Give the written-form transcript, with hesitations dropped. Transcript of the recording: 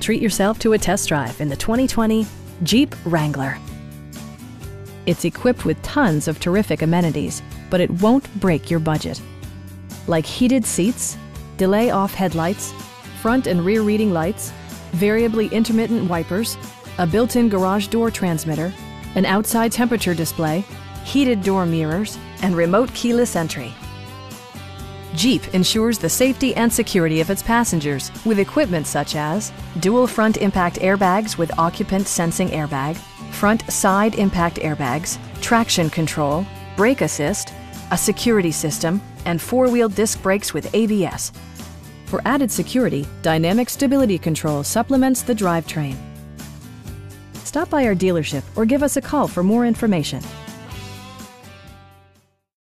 Treat yourself to a test drive in the 2020 Jeep Wrangler. It's equipped with tons of terrific amenities, but it won't break your budget. Like heated seats, delay-off headlights, front and rear reading lights, variably intermittent wipers, a built-in garage door transmitter, an outside temperature display, heated door mirrors, and remote keyless entry. Jeep ensures the safety and security of its passengers with equipment such as dual front impact airbags with occupant sensing airbag, front side impact airbags, traction control, brake assist, a security system, and four-wheel disc brakes with ABS. For added security, dynamic stability control supplements the drivetrain. Stop by our dealership or give us a call for more information.